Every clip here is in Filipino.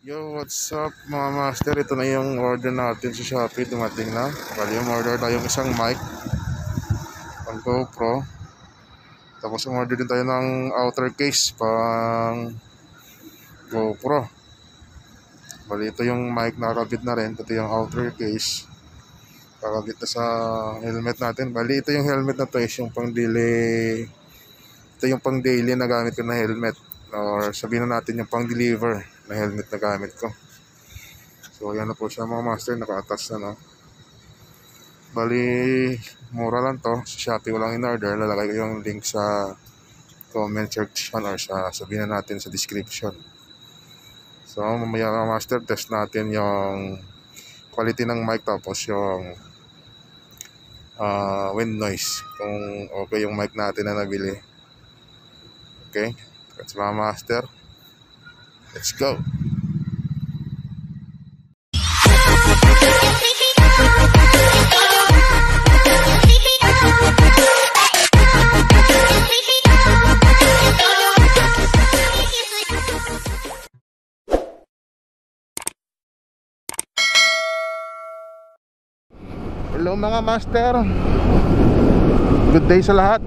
Yo, what's up mga master? Ito na yung order natin sa Shopee. Dumating na. Bali yung order tayong isang mic pang GoPro. Tapos order din tayo ng outer case pang GoPro. Bali ito yung mic nakakabit na rin. Ito yung outer case kakabit na sa helmet natin. Bali ito yung helmet na to is yung pang daily. Ito yung pang daily na gamit ko na helmet. Or sabihin na natin yung pang deliver na helmet na gamit ko. So yan na po siya mga master, naka-attach na no. Bali mura lang to, sa Shopee ko lang in order. Lalagay ko yung link sa comment section or sa sabihin na natin sa description. So mamaya mga master, test natin yung quality ng mic tapos yung wind noise, kung okay yung mic natin na nabili. Okay, that's mga master, let's go. Hello mga master, good day sa lahat.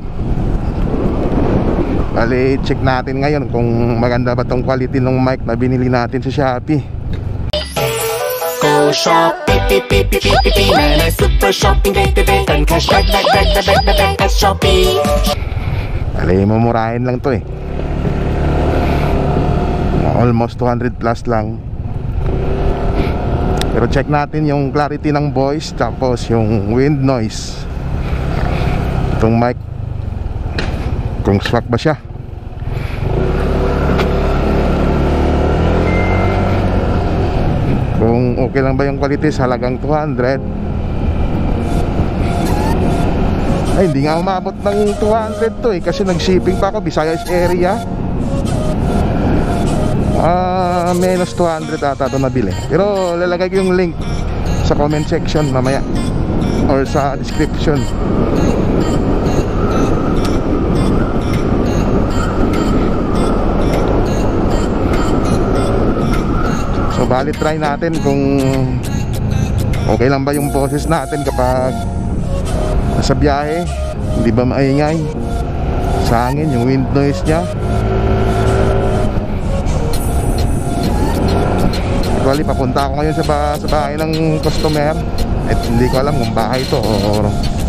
Bali, check natin ngayon kung maganda ba tong quality ng mic na binili natin sa Shopee. Go shop, na super shopping, dan cashback, back at Shopee. Bali, mamurahin lang to eh. Almost 200 plus lang. Pero check natin yung clarity ng voice tapos yung wind noise. Itong mic, kung swak ba siya. Kung okay lang ba yung quality sa halagang 200. Ay, hindi nga umabot ng 200 to eh, kasi nag-shipping pa ako, Visayas area. Menos 200 ata ito nabili. Pero lalagay ko yung link sa comment section mamaya or sa description. So bali try natin kung okay lang ba yung boses natin kapag nasa biyahe, hindi ba maingay sa hangin yung wind noise nya. Actually, papunta ako ngayon sa bahay ng customer. At hindi ko alam kung bahay ito or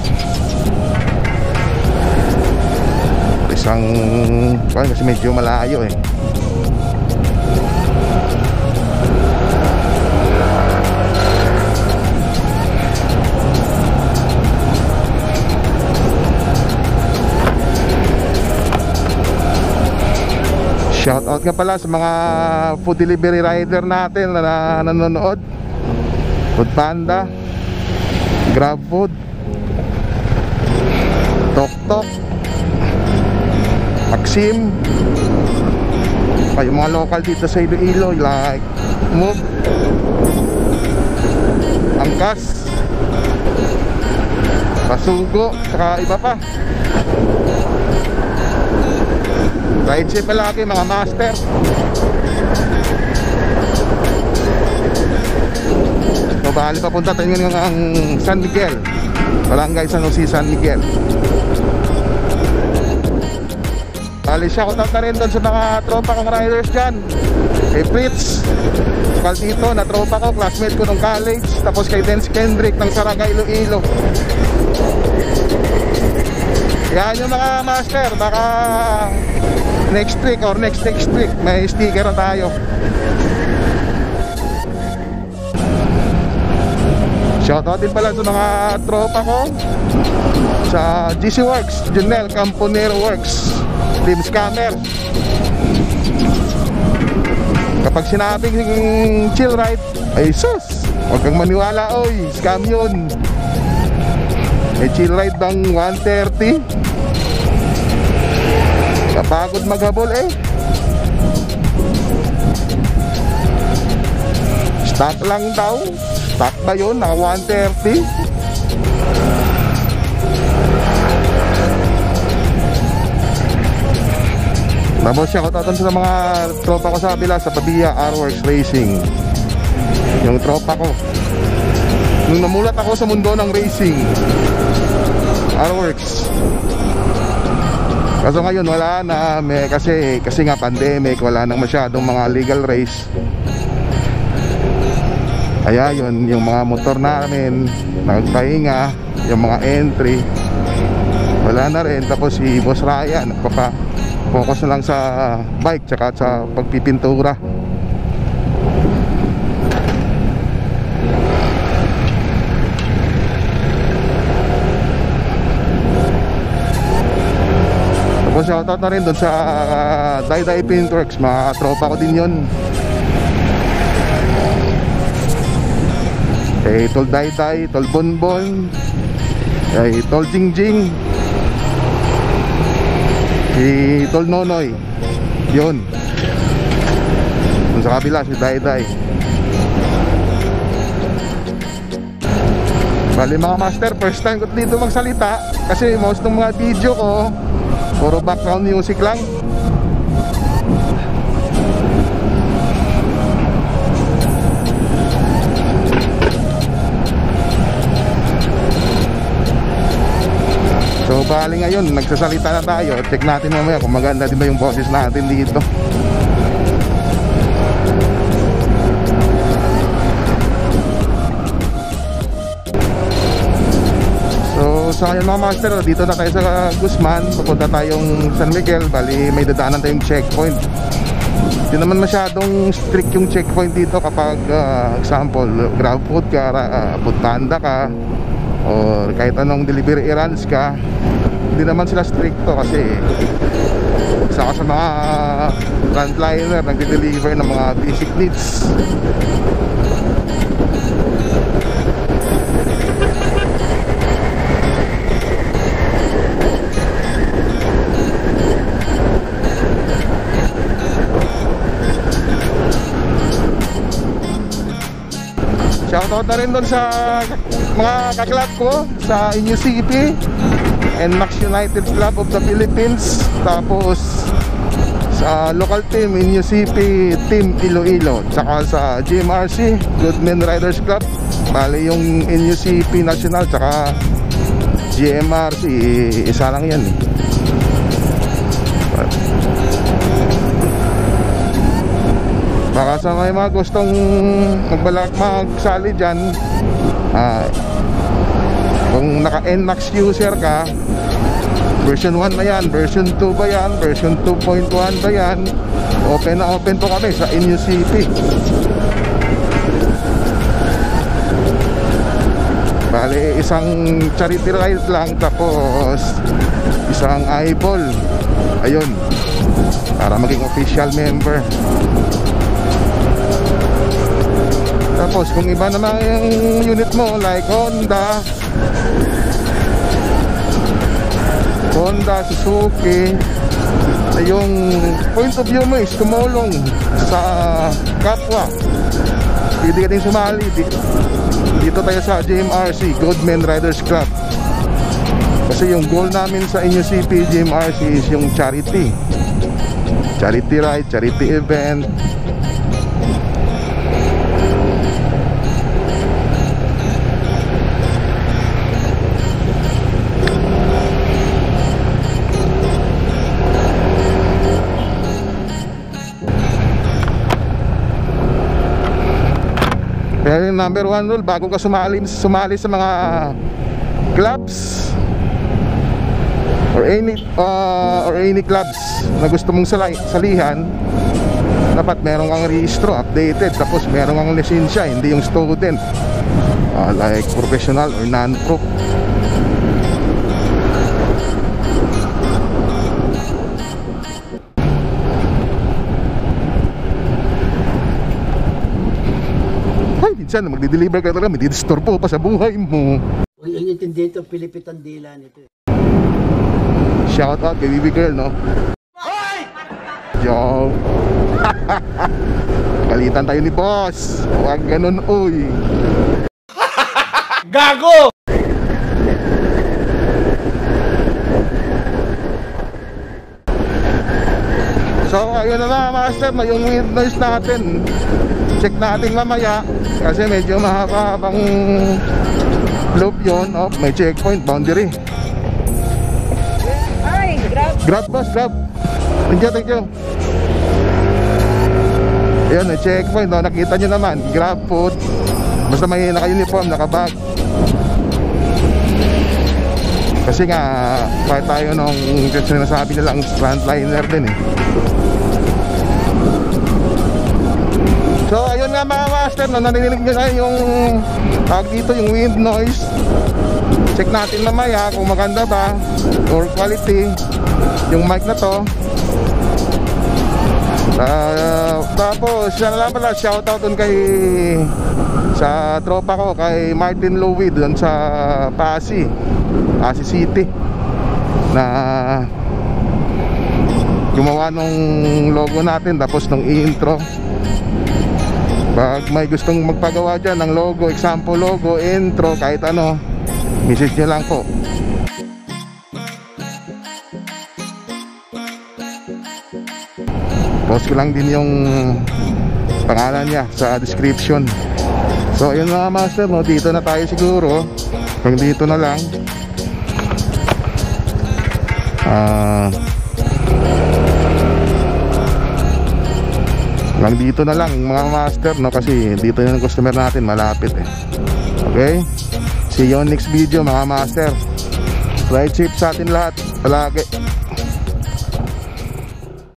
isang kasi medyo malayo eh. Shoutout nga pala sa mga food delivery rider natin na nanonood. Food Panda, Grab Food, Tok, Maxim, yung mga local dito sa Iloilo like Move, Angkas, Pasugo, saka iba pa. Ride safe palagi mga master. So bali papunta tayo ngayon ang San Miguel, Barangay San Jose, San Miguel. Bali shoutout na rin doon sa mga tropa kong riders dyan. Kay Fritz Caldito na tropa ko, classmate ko nung college. Tapos kay Dennis Kendrick ng Saraga, Iloilo. Yan yung mga master. Baka next week or next week may sticker na tayo. Shoutout din pala sa mga tropa ko sa GC Works, Junel Camponero Works, Team Scammer. Kapag sinabing chill ride, ay sus, huwag kang maniwala, oy, scam yun. May chill ride bang 130? Kapagod maghabol eh. Stock lang daw. Stock ba yun? Naka 130? Tapos shoutout sa mga tropa ko sa kabila sa Pavia R-Works Racing. Yung tropa ko nung namulat ako sa mundo ng racing, R-Works. Kaso ngayon wala na, kasi nga pandemic, wala nang masyadong mga legal race. Kaya yun, yung mga motor namin nagpahinga, yung mga entry wala na rin. Tapos si Boss Ryan focus na lang sa bike tsaka sa pagpipintura. Tapos shoutout na rin doon sa Dai Paintworks, mga tropa ko din yun. Kay Tol Dai, Tol Bonbon, kay Tol Jingjing, si Tol Nonoy. Yun. Doon sa kabila si Dai. Bali mga master, first time ko dito magsalita kasi most ng mga video ko puro background music lang. So bali ngayon, nagsasalita na tayo. Check natin mamaya kung maganda din ba yung boses natin dito. So ngayon mga master, dito na tayo sa Guzman. Papunta tayong San Miguel. Bali may dadaanan tayong checkpoint. Hindi naman masyadong strict yung checkpoint dito kapag example, grab food ka, food panda ka, or kahit anong delivery errands ka. Hindi naman sila stricto kasi saka sa mga frontliner nagde-deliver ng mga basic needs. Shoutout na rin doon sa mga kaklab ko sa NUCP, NMAX United Club of the Philippines. Tapos sa local team NUCP Team Iloilo, tsaka sa GMRC Good Men Riders Club. Bali yung NUCP National tsaka GMRC isa lang yan. Baka sa may mga gustong magsali dyan, kung naka-NMAX user ka, version 1 na yan, version 2 ba yan, version 2.1 ba yan, open na open po kami sa NUCP. Bali isang charity ride lang, tapos isang eyeball, ayun, para maging official member. Tapos kung iba naman yung unit mo like Honda, Suzuki, yung point of view mo is tumulong sa kapwa, pwede ka din sumali dito tayo sa GMRC Good Men Riders Club. Kasi yung goal namin sa NUCP GMRC is yung charity ride, charity event. Kaya yung number 1 rule, bago ka sumali sa mga clubs or any clubs na gusto mong salihan, dapat meron kang rehistro, updated, tapos meron kang lisensya, hindi yung student, like professional or non-pro. Minsan magdi-deliver ka talaga, may didisturbo pa sa buhay mo. Ang intindi ito, Pilipitan dila nito. Shout out kay Baby Girl, no? Hoy! Yo! Kalitan tayo ni boss. Huwag ganun, uy. Gago! So ayun na mga master, may yung wind noise natin. Check natin mamaya kasi medyo mahaba-habang loop yun. Oh, may checkpoint, boundary. Ay, Grab boss, grab. Thank you. Ayan, may checkpoint. Oh, nakita nyo naman, grab food. Basta may naka-uniform, naka-bag. Kasi nga, kahit tayo nung sinasabi nilang frontliner din eh. So ayun nga mga master, no, narinig nyo na yung tawag dito, yung wind noise. Check natin mamaya kung maganda ba or quality yung mic na to. Tapos siya na lang pala, shoutout dun kay sa tropa ko, kay Martin Louie dun sa Pasig City, na gumawa nung logo natin tapos nung intro. Pag may gustong magpagawa dyan ng logo, example logo, intro, kahit ano, message nyo lang po. Post ko lang din yung pangalan niya sa description. So ayun mga master, no, dito na tayo siguro. Hanggang dito na lang. Lang dito na lang mga master, no, kasi dito yung customer natin, malapit eh. Okay, see you on next video mga master. Ride safe sa atin lahat palagi.